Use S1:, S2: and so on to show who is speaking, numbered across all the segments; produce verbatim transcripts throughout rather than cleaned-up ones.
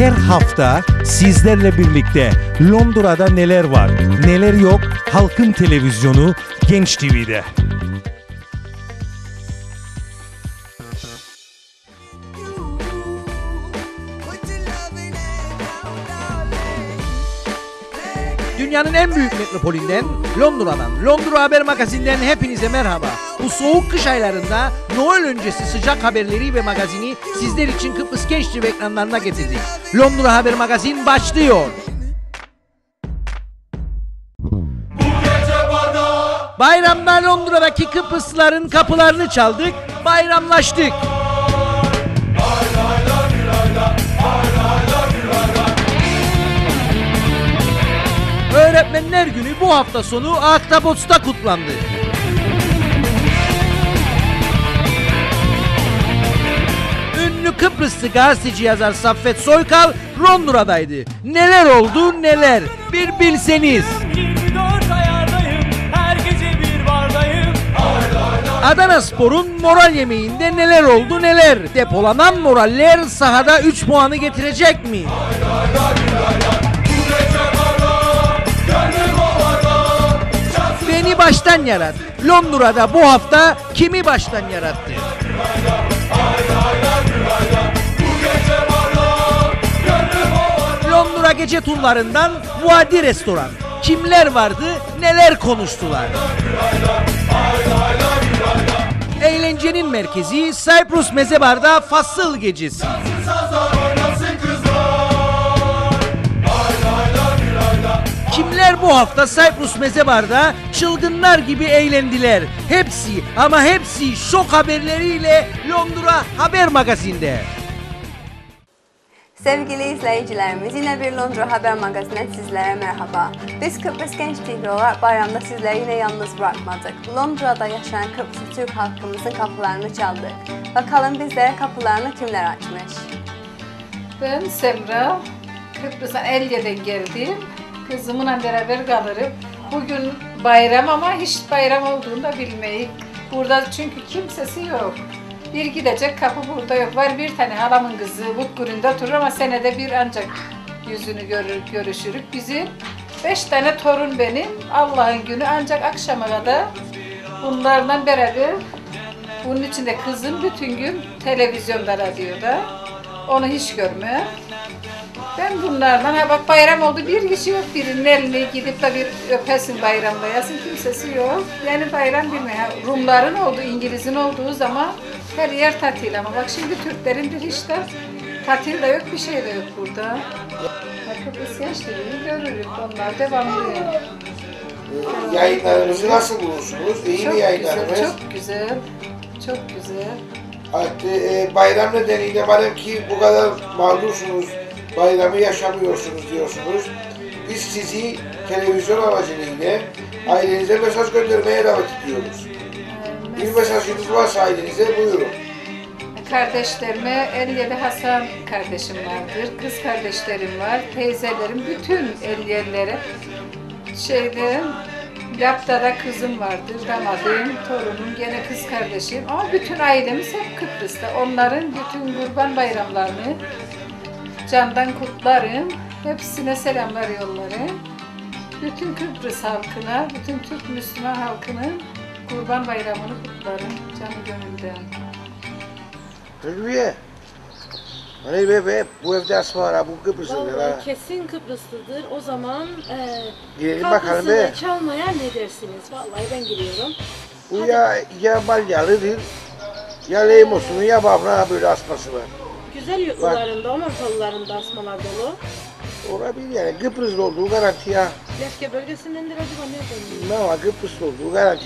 S1: Her hafta sizlerle birlikte Londra'da neler var, neler yok, Halkın Televizyonu Genç T V'de.
S2: Dünyanın en büyük metropolünden, Londra'dan, Londra Haber Magazin'den hepinize merhaba. Bu soğuk kış aylarında Noel öncesi sıcak haberleri ve magazini sizler için Kıbrıs Genç T V ekranlarına getirdik. Londra Haber Magazin başlıyor. Bayramda Londra'daki Kıbrıslıların kapılarını çaldık, bayramlaştık. Öğretmenler Günü bu hafta sonu Aktabots'ta kutlandı. Ünlü Kıbrıslı gazeteci yazar Saffet Soykal Londra'daydı. Neler oldu neler, bir bilseniz. Adanaspor'un moral yemeğinde neler oldu neler. Depolanan moraller sahada üç puanı getirecek mi? Beni baştan yarat. Londra'da bu hafta kimi baştan yarattı? Londra gece turlarından Vadi Restoran. Kimler vardı, neler konuştular? Eğlencenin merkezi Cyprus Mezebar'da Fasıl Gecesi. Kimler bu hafta Cyprus Mezebar'da çılgınlar gibi eğlendiler? Hepsi ama hepsi şok haberleriyle Londra Haber Magazin'de.
S3: Sevgili izleyicilerimiz, yine bir Londra Haber Magazin'e sizlere merhaba. Biz Kıbrıs Genç T V olarak bayramda sizleri yine yalnız bırakmadık. Londra'da yaşayan Kıbrıs Türk halkımızın kapılarını çaldık. Bakalım bizlere kapılarını kimler açmış?
S4: Ben Semra, Kıbrıs'tan Elye'den geldim. Kızımla beraber kalırım. Bugün bayram ama hiç bayram olduğunu da bilmeyiz. Burada çünkü kimsesi yok. Bir gidecek kapı burada yok. Var bir tane halamın kızı Butgur'unda oturur ama senede bir ancak yüzünü görür, görüşürük. Bizim beş tane torun benim. Allah'ın günü ancak akşama kadar bunlarla beraber. Bunun içinde kızım bütün gün televizyonda, radyoda. Onu hiç görmüyor. Ben bunlardan, ha bak bayram oldu, bir kişi yok, birinin eline gidip de bir öpesin, bayramlayasın, kimsesi yok. Yani bayram bilmiyor. Rumların olduğu, İngiliz'in olduğu zaman her yer tatil ama bak şimdi Türklerin bir hiç de tatil de yok, bir şey de yok burada. Kıbrıs gençliğini görürük, onlar devamlı.
S5: Yayınlarımızı nasıl bulursunuz? İyi mi yayınlarımız?
S4: Güzel, çok güzel, çok güzel.
S5: Hatta, e, bayram nedeniyle madem ki bu kadar mağdursunuz, bayramı yaşamıyorsunuz diyorsunuz. Biz sizi televizyon aracılığıyla ailenize mesaj göndermeye davet ediyoruz. Ee, bir mesajınız varsa ailenize buyurun.
S4: Kardeşlerime Elye'de Hasan kardeşim vardır, kız kardeşlerim var, teyzelerim, bütün Elye'lilere şeyde Yapta'da kızım vardır, damadım, torunum, gene kız kardeşim ama bütün ailemiz hep Kıbrıs'ta. Onların bütün kurban bayramlarını candan kutlarım, hepsine selamlar yollarım. Bütün Kıbrıs halkına, bütün Türk Müslüman halkının kurban bayramını kutlarım canı gönülden.
S5: Hülviye, hani be be, bu evde asma var ha, bu Kıbrıslıdır ha.
S6: Vallahi kesin Kıbrıslıdır. O zaman e,
S5: bakalım be.
S6: kapısını çalmaya ne dersiniz? Vallahi ben giriyorum.
S5: Bu ya, ya Balyalı'dır, ya Leymos'un ya Babra böyle asması var.
S6: Güzel yurtlarında, Omurtalılarında asmalar dolu.
S5: Olabilir yani, Kıbrıslı olduğu garanti ya.
S6: Lefke bölgesindendir acaba, nereden?
S5: Ne ama Kıbrıslı olduğu garanti.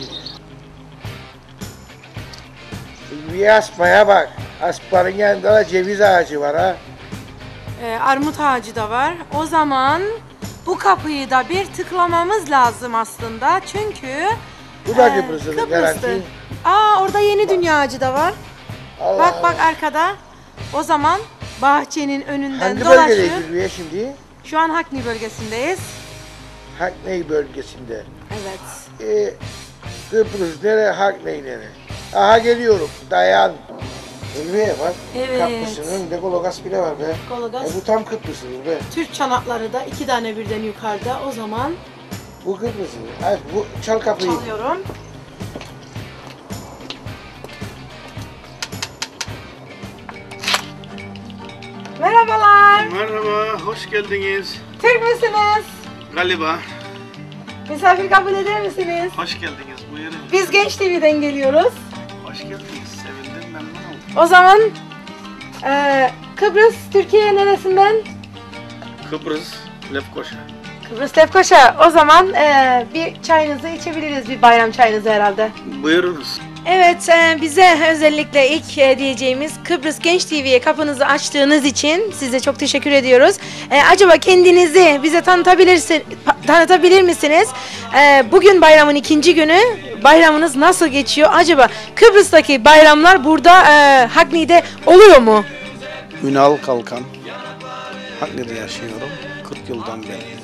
S5: Bir asmaya bak, asmanın yanında da ceviz ağacı var ha.
S7: Ee, armut ağacı da var. O zaman bu kapıyı da bir tıklamamız lazım aslında çünkü...
S5: Bu da
S7: e,
S5: Kıbrıslı'nın garanti.
S7: Aa, orada Yeni Dünya ağacı da var.
S5: Allah
S7: bak
S5: Allah.
S7: bak arkada. O zaman bahçenin önünden
S5: hangi
S7: dolaşıp...
S5: bölgedeyiz Hülviye şimdi?
S7: Şu an Hackney bölgesindeyiz.
S5: Hackney bölgesinde.
S7: Evet.
S5: Ee, Kıbrıs nere, Hackney nere? Aha geliyorum, dayan. Ulviye var.
S7: Evet.
S5: Kapısının önünde Gologas bile var be.
S7: Gologas.
S5: E, bu tam Kıbrıs'ıdır be.
S7: Türk çanakları da iki tane birden yukarıda. O zaman
S5: Bu Kıbrıs'ıdır. Hayır, bu çal kapıyı.
S7: çalıyorum. Merhabalar.
S8: Merhaba, hoş geldiniz.
S7: Türk müsünüz?
S8: Galiba.
S7: Misafir kabul eder misiniz?
S8: Hoş geldiniz, buyurun.
S7: Biz Genç T V'den geliyoruz.
S8: Hoş geldiniz, sevindim, memnun oldum.
S7: O zaman eee, Kıbrıs, Türkiye neresinden?
S8: Kıbrıs, Lefkoşa.
S7: Kıbrıs Lefkoşa. O zaman eee, bir çayınızı içebiliriz, bir bayram çayınızı herhalde.
S8: Buyurunuz.
S7: Evet, e, bize özellikle ilk e, diyeceğimiz Kıbrıs Genç T V'ye kapınızı açtığınız için size çok teşekkür ediyoruz. E, acaba kendinizi bize tanıtabilirsin, pa- tanıtabilir misiniz? E, bugün bayramın ikinci günü. Bayramınız nasıl geçiyor? Acaba Kıbrıs'taki bayramlar burada e, Hackney'de oluyor mu?
S8: Ünal Kalkan. Hackney'de yaşıyorum, kırk yıldan beri.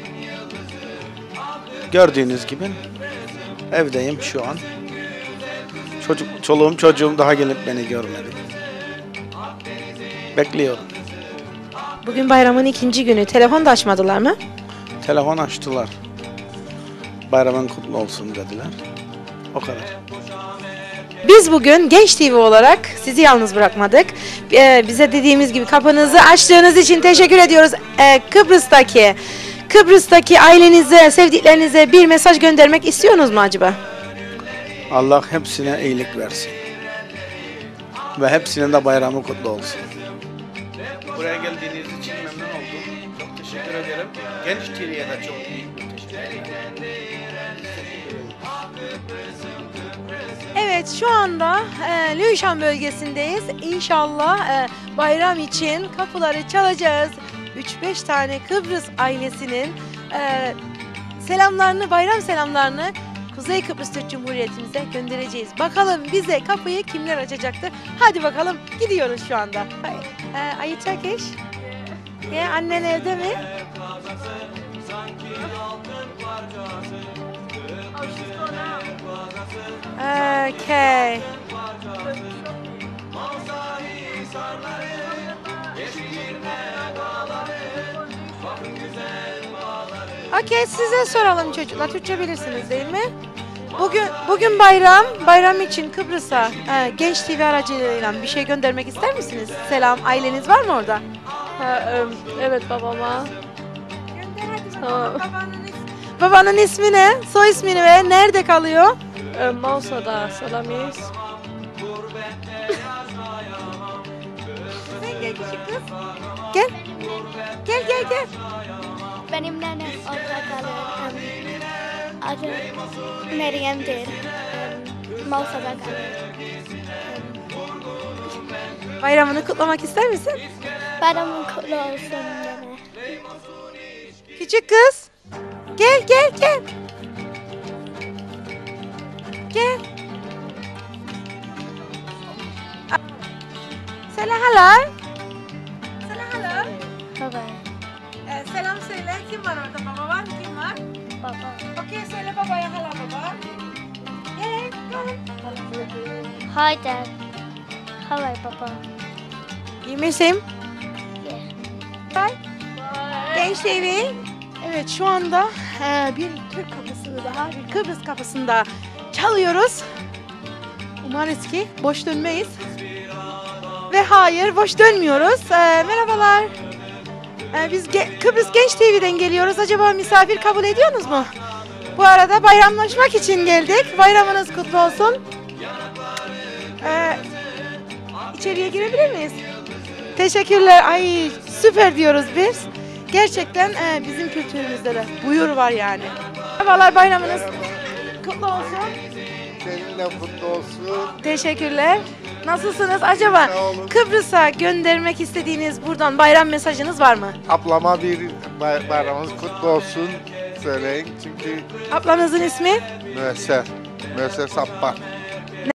S8: Gördüğünüz gibi evdeyim şu an. Çocuk, çoluğum çocuğum daha gelip beni görmedi. Bekliyorum.
S7: Bugün bayramın ikinci günü. Telefon da açmadılar mı?
S8: Telefon açtılar. Bayramın kutlu olsun dediler. O kadar.
S7: Biz bugün Genç T V olarak sizi yalnız bırakmadık. Ee, bize dediğimiz gibi kapınızı açtığınız için teşekkür ediyoruz. Ee, Kıbrıs'taki Kıbrıs'taki ailenize, sevdiklerinize bir mesaj göndermek istiyorsunuz mu acaba?
S8: Allah hepsine iyilik versin. Ve hepsinin de bayramı kutlu olsun. Buraya geldiğiniz için memnun oldum. Çok teşekkür ederim. Genç T V'ye de çok büyük bir teşekkür ederim.
S7: Evet, şu anda e, Lüyşan bölgesindeyiz. İnşallah e, bayram için kapıları çalacağız. üç beş tane Kıbrıs ailesinin e, selamlarını, bayram selamlarını Kuzey Kıbrıs Türk Cumhuriyetimize göndereceğiz. Bakalım bize kapıyı kimler açacaktır? Hadi bakalım, gidiyoruz şu anda. E, Are you Turkish? Ya, annen evde mi? Okay. Okey, size soralım çocuklar. Türkçe bilirsiniz değil mi? Bugün bugün bayram. Bayram için Kıbrıs'a e, Genç T V aracılığıyla bir şey göndermek ister misiniz? Selam. Aileniz var mı orada?
S6: Ha, em, evet babama.
S7: Gönder hadi
S6: Tamam.
S7: Babanın, is- babanın ismi ne? Soy ismini ve nerede kalıyor?
S6: E, Mausa'da Salamis.
S7: Sen gel küçük kız. Gel. Gel gel gel.
S9: Benim nenem orada kalır. Um, adı Meryem'dir. Um, Mausa'da kalır.
S7: Bayramını kutlamak ister misin?
S9: Bayramın kutlu olsun nene.
S7: Küçük kız. Gel gel gel. Gel. A- Selam hala. Selam hala.
S9: Baba.
S7: Ee, selam söyle. Kim var orada? Baba var mı? Kim var?
S9: Baba.
S7: Okey, söyle babaya hala baba. Gel. Gel.
S9: Hi Dad. Hello Baba.
S7: You miss him?
S9: Yeah.
S7: Bye. Genç T V. Evet, şu anda e, bir Türk kapısını daha, bir Kıbrıs kapısında çalıyoruz. Umarız ki boş dönmeyiz. Ve hayır, boş dönmüyoruz. E, merhabalar. E, biz Ge- Kıbrıs Genç T V'den geliyoruz. Acaba misafir kabul ediyorsunuz mu? Bu arada bayramlaşmak için geldik. Bayramınız kutlu olsun. E, içeriye girebilir miyiz? Teşekkürler. Ay, süper diyoruz biz. Gerçekten e, bizim kültürümüzde de buyur var yani. Merhabalar, bayramınız kutlu olsun.
S10: Senin de kutlu olsun.
S7: Teşekkürler. Nasılsınız? Acaba
S10: Sağ olun.
S7: Kıbrıs'a göndermek istediğiniz buradan bayram mesajınız var mı?
S10: Ablama bir bay- bayramınız kutlu olsun söyleyin çünkü
S7: Ablanızın ismi?
S10: Müesser, Müesser Sappar.